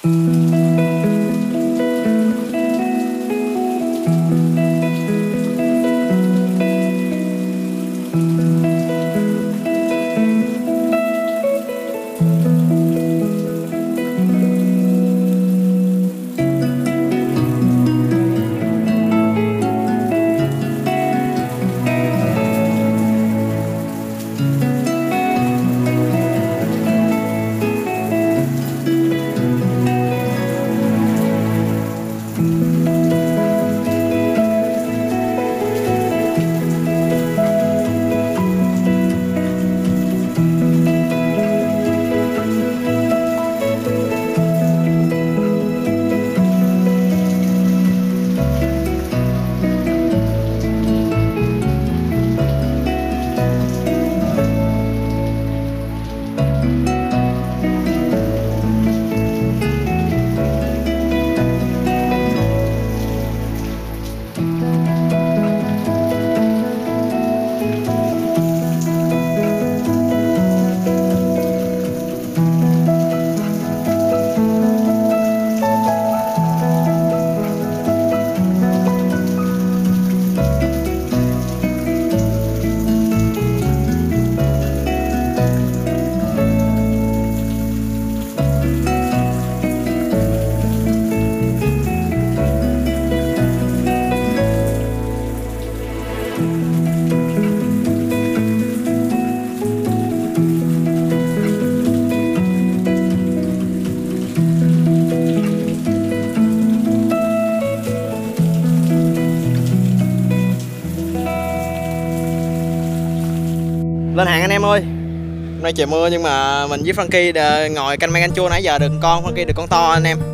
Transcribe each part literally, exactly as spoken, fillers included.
Lên hàng anh em ơi. Hôm nay trời mưa nhưng mà mình với Frankie ngồi canh me canh chua nãy giờ được con, Frankie được con to anh em.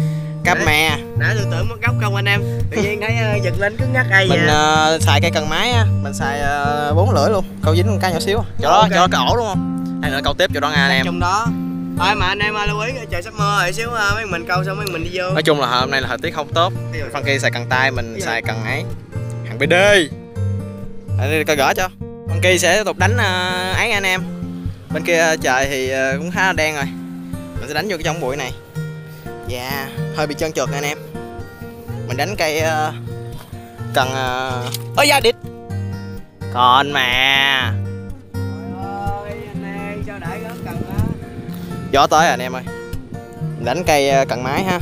Cáp me. Nãy tôi tưởng mất gốc không anh em. Tự nhiên thấy uh, giật lên cứng ngắc ai vậy. Mình uh, xài cây cần máy á, mình xài uh, bốn lưỡi luôn. Câu dính một cái nhỏ xíu. Chỗ đó, okay. Chỗ đó cái ổ đúng không? Hay nữa câu tiếp chỗ đó nha anh em. Trong đó. Thôi mà anh em ơi lưu ý trời sắp mưa rồi xíu uh, mấy mình câu xong mấy mình đi vô. Nói chung là hôm nay là thời tiết không tốt. Frankie xài cần tay, mình xài cần ấy. Hàng bê đê. Anh đi coi gỡ cho. Frankie sẽ tiếp tục đánh uh, ấy anh em. Bên kia trời thì uh, cũng khá là đen rồi. Mình sẽ đánh vô cái trong bụi này. Dạ, yeah, hơi bị trơn trượt anh em. Mình đánh cây uh, cần ơi uh... da địt. Còn mà. Trời ơi, anh ơi, sao để gớm cần á. Gió tới rồi anh em ơi. Mình đánh cây uh, cần máy ha.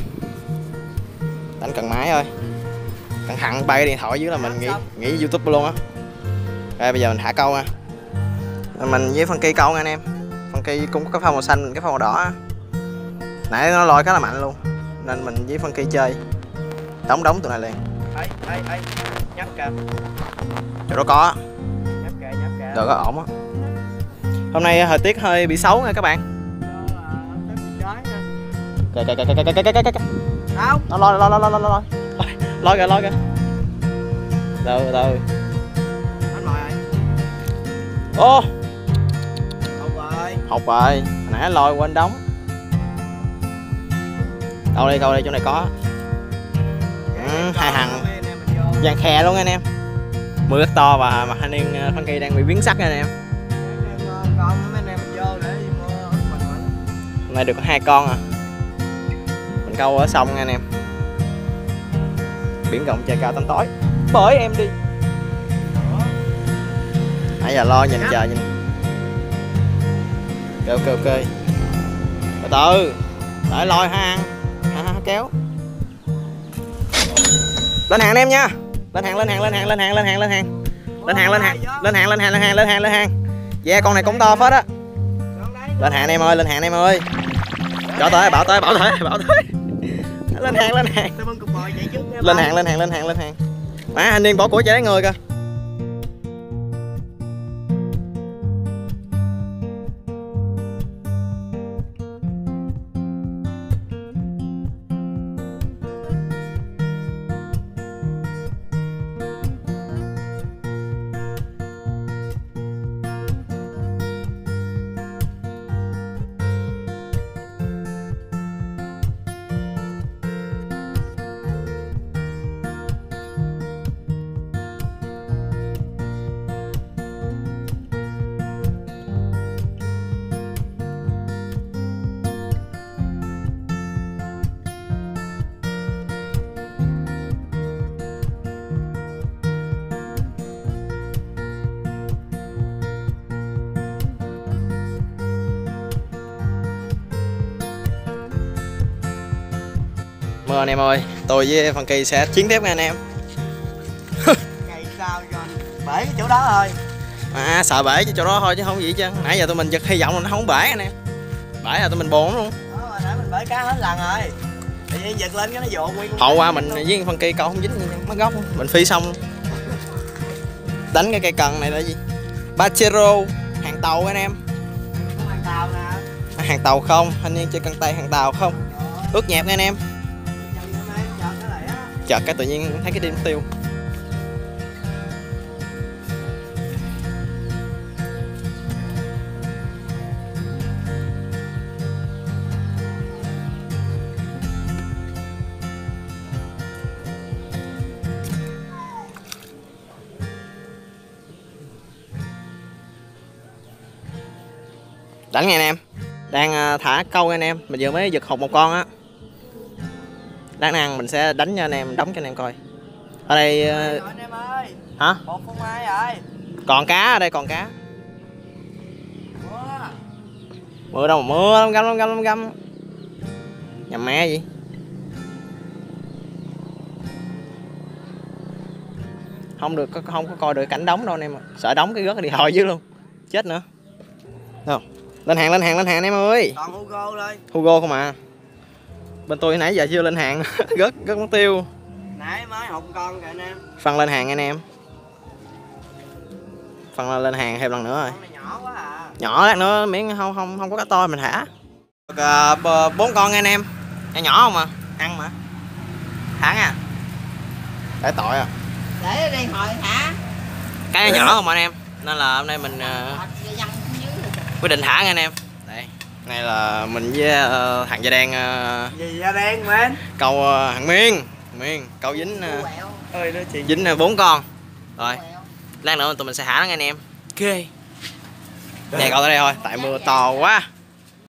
Đánh cần máy thôi. Cẩn thận bay cái điện thoại dưới là mình nghĩ nghĩ YouTube luôn á. Rồi bây giờ mình thả câu nha. Mình với Frankie câu nha anh em. Frankie cũng có cái phao màu xanh, cái phao màu đỏ. Nãy nó lôi khá là mạnh luôn. Nên mình với Frankie chơi đóng đóng tụi này liền. Ê, ê, ê, nhấp kìa. Chỗ đó có. Nhấp kìa, nhấp kìa. Được, có ổn á. Hôm nay thời tiết hơi bị xấu nha các bạn. Kìa kìa kìa kìa kìa kìa kìa. Đâu? Nó lôi lôi lôi lôi lôi lôi. Lôi kìa lôi kìa. Từ từ. Anh mời ơi. Ô. Hụt rồi. Hụt rồi. Nãy lôi quên đóng. Câu đi, câu đi, chỗ này có. Ừ, hai thằng dàn khe luôn anh em. Mưa rất to và mặt thanh niên Frankie đang bị biến sắc anh em. Hôm nay được có hai con à. Mình câu ở sông nha anh em. Biển rộng trời cao tăm tối. Bởi em đi. Nãy giờ lo nhìn chờ nhìn. Ok ok ok. Từ từ. Đợi lôi ha ăn. Ha, kéo lên hàng anh em nha. Lên hàng lên hàng lên hàng lên hàng lên hàng lên hàng lên hàng lên hàng lên hàng lên hàng lên hàng lên hàng lên hàng. Yeah, con này cũng to phết á. Lên hàng anh em ơi, lên hàng anh em ơi. Cho tới bảo tới bảo tới bảo tới. Lên hàng lên hàng lên hàng lên hàng lên hàng lên hàng. Má anh niên bỏ của chạy người kìa. mưa anh em ơi, tôi với Funky sẽ chiến tiếp nha anh em. Ngày sao rồi bể cái chỗ đó thôi. À sợ bể chứ chỗ đó thôi chứ không gì chứ. Nãy giờ tụi mình giật hy vọng là nó không bể anh em. Bể là tụi mình buồn luôn. Đó, hồi nãy mình bể cá hết lần rồi. Tự nhiên giật lên cái nó dồn nguyên con. Hậu qua mình với Funky câu không dính mất gốc, mình phi xong. Đánh cái cây cần này là gì? Bachero, hàng tàu anh em. Không hàng tàu nè. À, hàng tàu không, anh nhiên chơi cần tay hàng tàu không. Ướt nhẹp nha anh em. Chợt cái tự nhiên thấy cái đêm tiêu. Đánh nha anh em. Đang thả câu anh em, mình vừa mới giật hụt một con á. Đáng năng mình sẽ đánh cho anh em, đóng cho anh em coi. Ở đây rồi, anh em ơi. Hả? Một con mai rồi. Còn cá ở đây, còn cá. Mưa. Mưa đâu mà mưa, lông găm lông găm lông găm. Nhầm mẹ gì? Không được, không có coi được cảnh đóng đâu anh em, sợ đóng cái gớt đi hồi dưới luôn. Chết nữa. Đâu? Lên hàng lên hàng lên hàng anh em ơi. Còn Hugo thôi. Hugo không à. Bên tôi nãy giờ chưa lên hàng. Gớt gớt mất tiêu. Nãy mới hụt con kìa anh em. Phân lên hàng anh em. Phân lên hàng thêm lần nữa rồi. Con này nhỏ quá à. Nhỏ lát nữa miếng không không không có cá to mình thả. Bốn con anh em. Nhỏ nhỏ không à, ăn mà. Thả nha. Để tội à. Để đây hồi thả. Cái nhỏ không anh em. Nên là hôm nay mình uh, quyết định thả nha anh em. Đây. Này là mình với uh, thằng da đen uh, gì da đen men câu uh, thằng Miên Miên câu dính uh, ơi đó chị dính bốn uh, con rồi lát nữa tụi mình sẽ thả nó nha anh em. Ok này câu tới đây thôi tại mưa to quá.